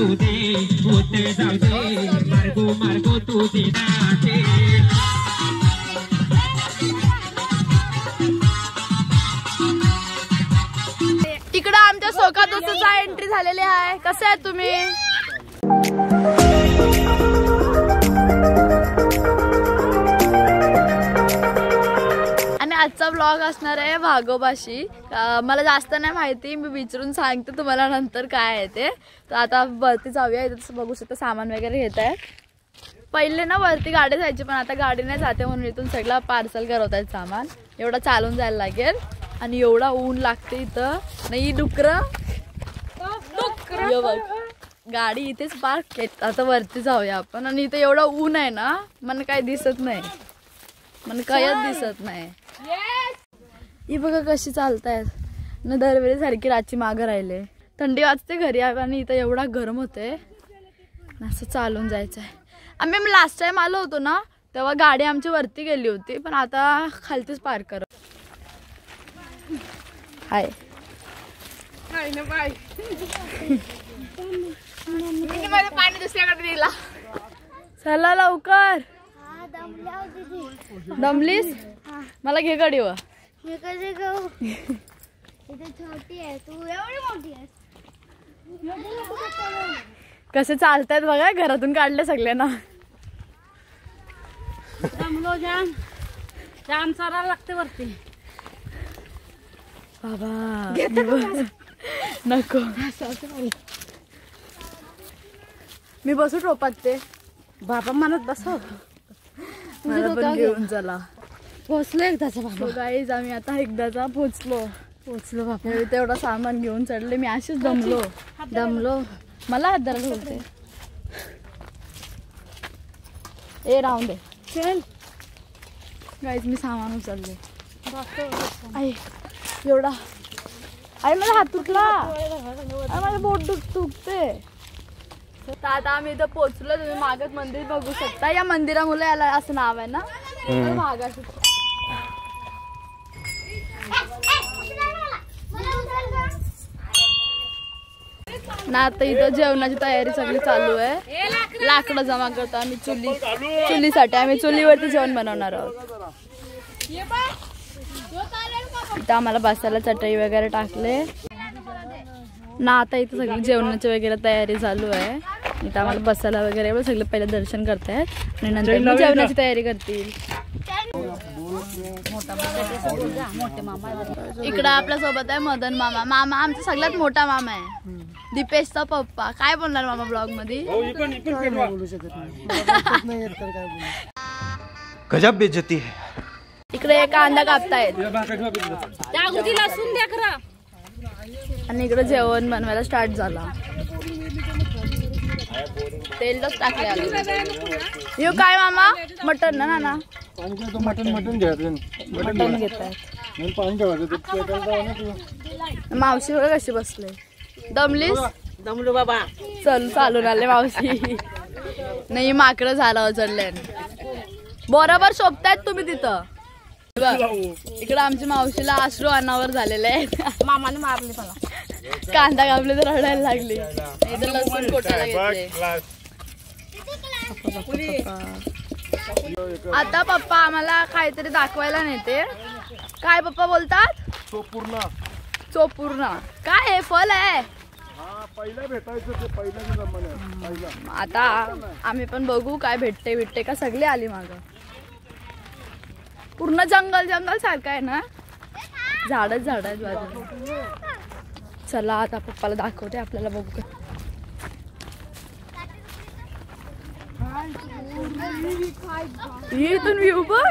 तुझे होते जाऊ दे मार्गो मार्गो तुझे नाते. इकडं आमच्या सोका दोस्तचा एंट्री झालेली आहे. कसे आहे तुम्ही? आणि आजचा ब्लॉग असणार आहे भागोबाशी. मला जास्त नाही माहिती, मी विचारून सांगते तुम्हाला नंतर काय आहे ते. तर आता वरती जाऊया. इथं बघू शकता सामान वगैरे घेत आहे. पहिले ना वरती गाडी जायची, पण आता गाडी नाही जाते म्हणून इथून सगळं पार्सल करवत आहेत सामान. एवढा चालून जायला लागेल आणि एवढा ऊन लागते इथं. नाही डुकर गाडी इथेच पार्क केली. आता वरती जाऊया आपण. आणि इथं एवढा ऊन आहे ना, मला काही दिसत नाही, मला कायच दिसत नाही. ही बघा कशी चालतायत ना, दरवेळी सारखी रातची मागं राहिले. थंडी वाजते घरी आणि इथं एवढा गरम होते. असं चालून जायचं आहे. आम्ही लास्ट टाइम आलो होतो ना, तेव्हा गाडी आमची वरती गेली होती, पण आता खालतीच पार्क कर. हाय ना बाय. पाणी दुसऱ्याकडे दिला. चला लवकर. दमलीस? मला घे गाडीवर. कसे चालतायत बघा, घरातून काढले सगळ्यांना. जाम चालायला लागते वरती बाबा. नको मी बसू टोपात ते. बाबा म्हणत बसव. मला पण घेऊन चला. पोचलो एकदाचा बाबा. गाईज आम्ही आता एकदाचा पोचलो बाबा. तेवढा सामान घेऊन चढले. मी अशीच दमलो. मला हात धरायला होते. ए राहून दे. चल गाईज मी सामान उचलले. आई एवढा. आई मला हात तुटला. माझं बोट दुखते. तर आता आम्ही इथं पोहोचलो. तुम्ही मागत मंदिर बघू शकता. या मंदिरामुळे याला असं नाव आहे ना, भागाचं. ना आता इथं जेवणाची तयारी सगळी चालू आहे. लाकडं जमा करतो आम्ही चुलीसाठी. आम्ही चुलीवरती जेवण बनवणार आहोत. इथं आम्हाला बसायला चटई वगैरे टाकले ना. आता इथं सगळी जेवणाची वगैरे तयारी चालू आहे. इथं आम्हाला बसायला वगैरे सगळे पहिले दर्शन करतायत आणि नंतर जेवणाची तयारी करतील. इकडं आपल्या सोबत आहे मदन मामा. मामा आमचा सगळ्यात मोठा मामा आहे, दीपेशचा पप्पा. काय बोलणार मामा ब्लॉग मध्ये? गजब बेइज्जती है. इकडे कांदा कापतायत आणि इकडे जेवण बनवायला स्टार्ट झाला. तेलच टाकले. यो काय मामा? मटन ना नाना? मटन घेतायत. मावशी बघा कशी बसले. दमलीस? दमलो बाबा. चल चालून आले मावशी. नाही माकडं झालं चढले. बरोबर शोभतायत तुम्ही तिथं. इकडं आमच्या मावशीला अश्रू अनावर झालेले आहेत. मामाने मारली मला. कांदा कापले तर रडायला लागली. इथं लसूण कोटायला घेतले. आता पप्पा आम्हाला काहीतरी दाखवायला नेते. काय पप्पा बोलतात? चोपूर्णा. काय आहे? फल आहे. आता आम्ही पण बघू काय भेटते का. सगळी आली माग. पूर्ण जंगल सारखं आहे ना, झाडच आहेत बाजूला. चला आता पप्पाला दाखवते आपल्याला. बघू इथून व्ह्यू बघ.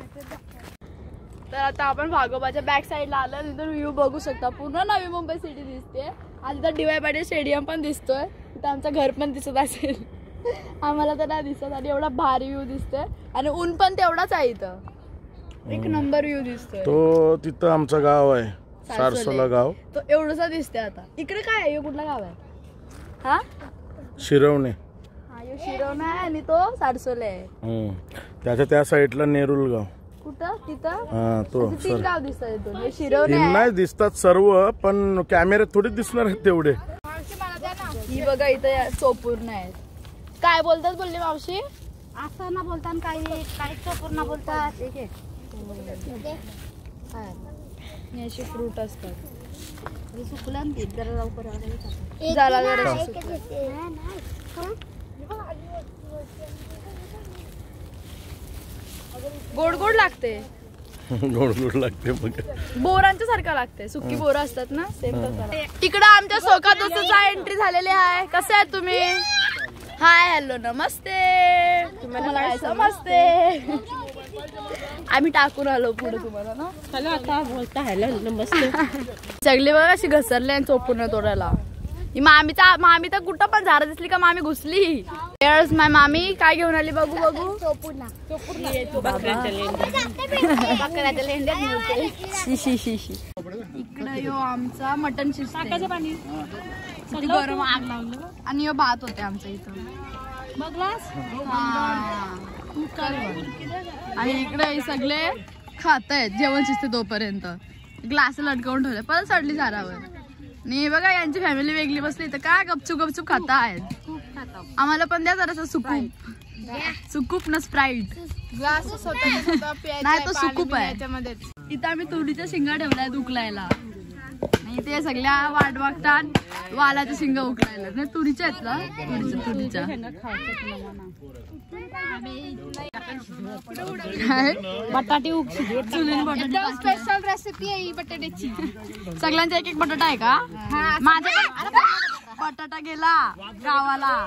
तर आता आपण भागोबाच्या बॅक साईडला आलो. तिथून व्ह्यू बघू शकता. पूर्ण नवी मुंबई सिटी दिसते. आज इथं DY पाटील स्टेडियम पण दिसतोय. इथं आमचं घर पण दिसत असेल. आम्हाला तर नाही दिसत. आणि एवढा भारी व्ह्यू दिसतोय आणि ऊन पण तेवढाच आहे. इथं एक नंबर व्ह्यू दिसतोय. तो तिथं आमचं गाव आहे, सारसोला गाव. तो एवढंसा दिसतोय. आता इकडे काय आहे? कुठलं गाव आहे? हा शिरवणे. शिरवणे आहे आणि तो सारसोले आहे. त्याच्या त्या साईडला नेरुल गाव. कुठं? तिथं. हा तो. तीन गाव दिसतात इथून. हे शिरवणे नाही दिसतात सर्व, पण कॅमेऱ्यात थोडी दिसणार आहेत तेवढे. ही बघा इथं चोपूर्ण आहेत. काय बोलतात बोलली मावशी? असं ना बोलतात काही काही चोपूर्ण बोलतात. असे फ्रूट असतात. सुकला जरा लवकर जरा गोड गोड लागते. गोड गोड लागते बघ. बोरांच्या सारखं लागते. सुकी बोरं असतात ना सेम तसं. इकडं आमच्या सोका दोस्तचा एंट्री झालेले आहे. कसे आहेत तुम्ही? हाय हॅलो नमस्ते. तुम्हाला काय समजते? आम्ही टाकून आलो पुढे तुम्हाला ना. हॅलो आता बोलता हॅलो नमस्ते. सगळी बघा अशी घसरले आणि चोपून तोडायला. मामी तर कुठं पण झाडं दिसली का मामी घुसली. माय मामी काय घेऊन आली बघू बघू. इकडे यो आमचा मटन शिजते. किती गरम आग लावलं. आणि यो भात होते आमच्या इथं बघलास. आणि इकडे सगळे खात आहेत. जेवण शिजते तोपर्यंत ग्लास लटकवून ठेवले परत चढली झाडावर. आणि बघा यांची फॅमिली वेगळी बसली तर काय गपचूप गपचूप खाता आहेत. आम्हाला पण द्या जरासं सुकूप ना स्प्राईट. नाही तो सुकूप आहे. इथं आम्ही तुरीच्या शिंगा ठेवलाय उकलायला. आणि ते सगळ्या वाट बघतात वालाच्या शिंगा उकलायला. नाही तुरीच्या आहेत ना. तुरीच्या बटाटे स्पेशल रेसिपी आहे बटाट्याची. सगळ्यांचा एक एक बटाटा आहे का? माझा बटाटा गेला गावाला.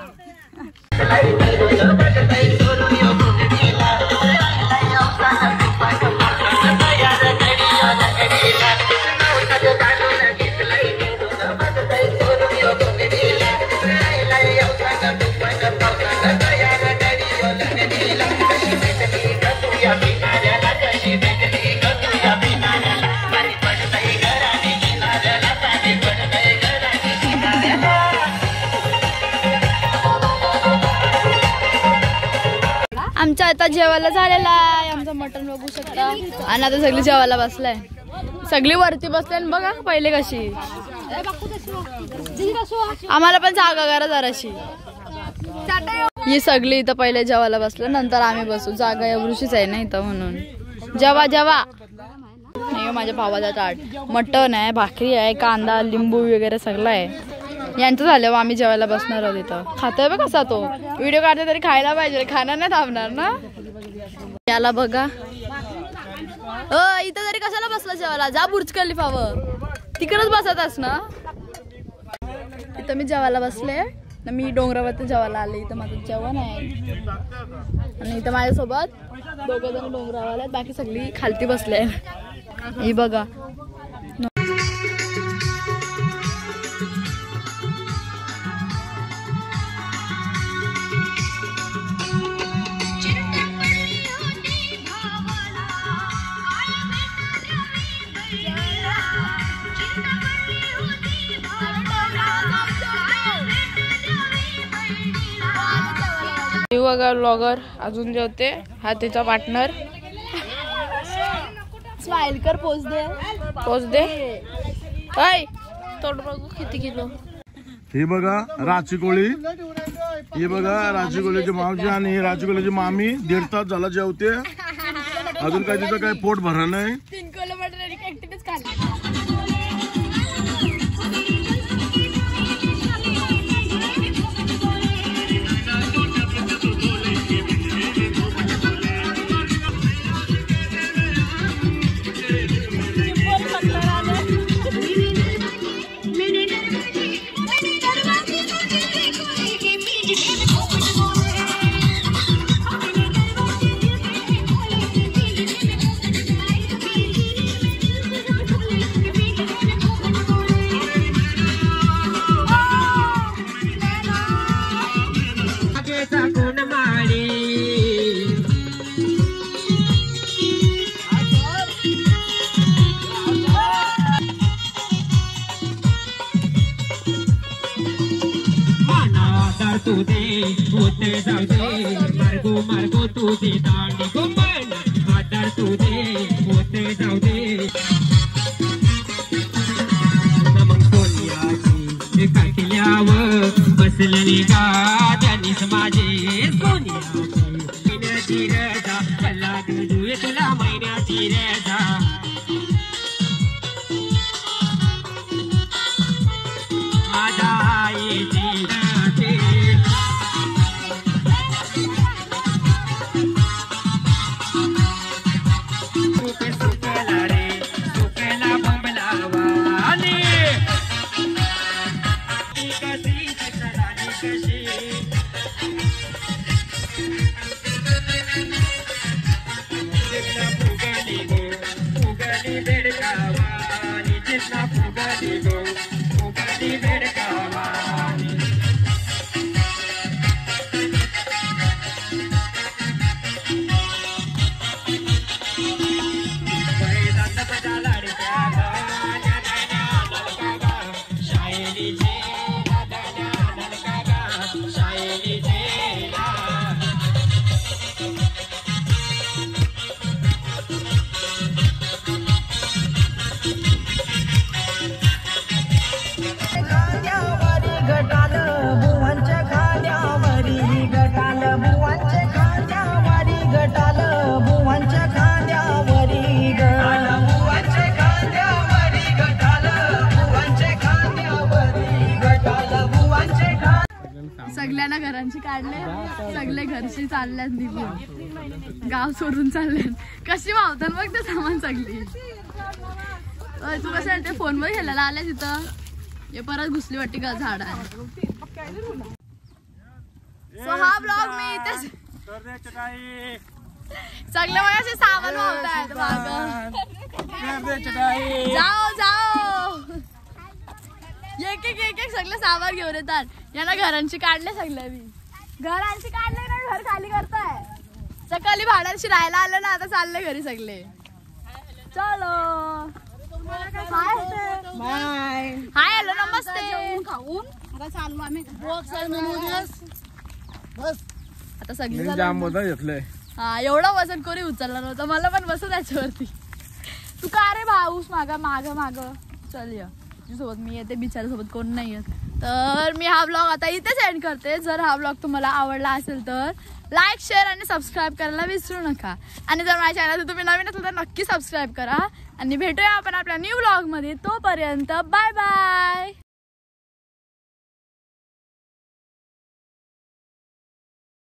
आमच्या आता जेवायला झालेला आहे. आमचं मटण बघू शकता. आणि आता सगळी जेवायला बसलाय. सगळी वरती बसले बघा पहिले कशी. आम्हाला पण जागा करा जराशी. ही सगळी इथं पहिले जेवायला बसलं नंतर आम्ही बसू. जागा एवढीशीच आहे ना इथं म्हणून. जेवा जेवा. नाही माझ्या भावाचा ताट. मटण आहे भाकरी आहे कांदा लिंबू वगैरे सगळं आहे. यांचं झालं आम्ही जेवायला बसणार आहोत. इथं खातोय बघ कसा तो. व्हिडिओ काढते तरी खायला पाहिजे. खाणार नाही थांबणार ना. याला बघा इथं तरी कशाला बसला जेवायला. जा बुर्ज खलिफावर तिकडेच बसतस ना. इथं मी जेवायला बसले ना. मी डोंगरावरती जेवायला आले. इथं माझं जेवण आहे. आणि इथं माझ्यासोबत दोघं जण डोंगरावर आहेत. बाकी सगळी खालती बसले. ही बघा बघा ब्लॉगर अजून जेवते. हा तिचा पार्टनर. स्माइल कर. पोच दे. तोड बघू किती किलो. ही बघा राची कोळी. ही बघा राची कोळीची मावशी आणि ही राची कोळीची मामी. 1.5 तास झाला जेवते. अजून काय तिचं काय पोट भरा नाही. 3 किलोमीटर एकटीनेच खाल्ली. मार्गो तुझे दांडी गोपन आधार तुझे होते जाऊ दे. मग सोनियाची काठल्यावर बसलेली गाड्यानीस माझे सोन्याची रजा कल्ला जुळे तुला महिन्याची रजा माझ्या आईची राहते सुकला रे सुकला बंबलावाने कशी चित्राली कशी फुगली गो फुगली बेडकावानी चित्रा फुगली गो फुगली बेडकावानी सगळ्यांना घरांची काढले सगळे घरशी चालल्यात निघून गाव सोडून चालले कशी वावतात मग ते सामान सगळी तू कसं ते फोन वर घ्यायला आल्या तिथं हे परत घुसली वाटते का झाड आहे सो हा ब्लॉग मी इथेच सगळे मला असे सामान वावतायत जाओ जाओ एक एक सगळे सामान घेऊन येतात यांना घरांची काढले सगळे मी घरांची काढले ना घर खाली करताय सकाळी भाड्यांशी राहायला आलं ना आता चालले घरी सगळे चलो हाय हाय हॅलो नमस्ते खाऊन आता चाललो आम्ही आता सगळी हा एवढं वजन कोणी उचलला नव्हतं मला पण बसत त्याच्यावरती तू का रे भाऊस माग माग माग चल या सोबत मी येते बिचाऱ्यासोबत कोण नाही येत तर मी हा ब्लॉग आता इथेच एंड करते जर हा ब्लॉग तुम्हाला आवडला असेल तर लाईक शेअर आणि सबस्क्राईब करायला विसरू नका आणि जर माझ्या चॅनल तुम्ही नवीन असेल तर नक्की सबस्क्राईब करा आणि भेटूया आपण आपल्या न्यू ब्लॉग मध्ये तोपर्यंत बाय बाय.